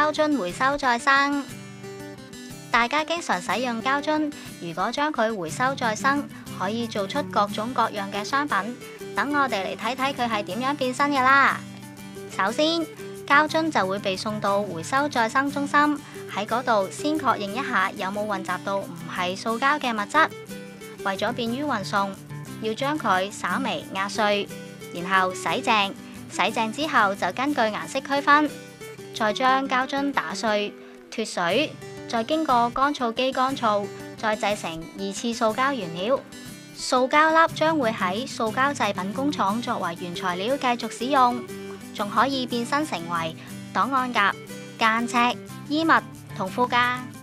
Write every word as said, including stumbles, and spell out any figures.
膠樽回收再生。大家經常使用膠樽，如果將佢回收再生，可以做出各種各樣嘅商品。等我哋嚟睇睇佢係點樣變身嘅啦。首先，膠樽就會被送到回收再生中心，喺嗰度先確認一下有冇混雜到唔係塑膠嘅物質。為咗便於運送，要將佢稍微壓碎，然後洗淨。洗淨之後就根據顏色區分，再將膠樽打碎、脫水，再經過乾燥機乾燥，再製成二次塑膠原料。塑膠粒將會喺塑膠製品工廠作為原材料繼續使用，仲可以變身成為檔案夾、間尺、衣物同褲架。